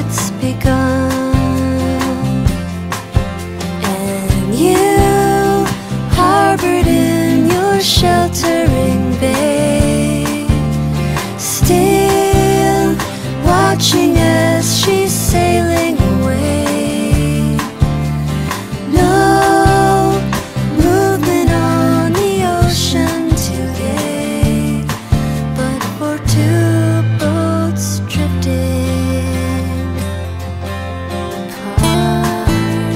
it's begun. And you, harbored in your sheltering bay, still watching as she's sailing away. No movement on the ocean today, but for two boats drifting apart.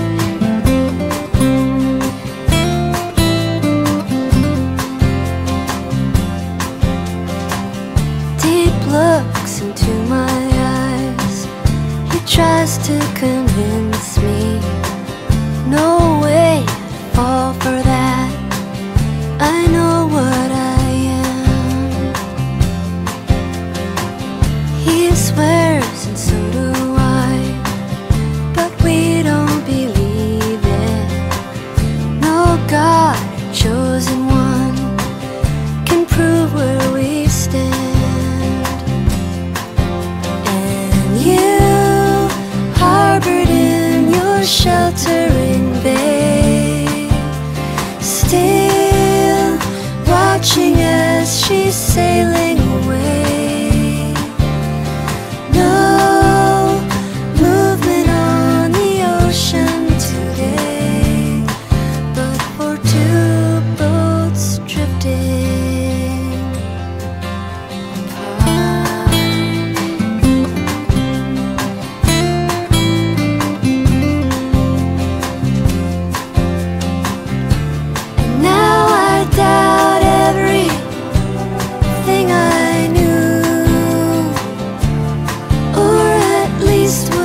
Deep looks into my eyes. He tries to convince me, no way I'd fall for that. I know what I am. He swears and so do I, but we don't believe it. No God, a chosen one, can prove where we stand. And you, harbored in your sheltering bay, still watching as she's sailing away. No movement on the ocean today, but for two boats drifting apart. And now I doubt everything I knew, or at least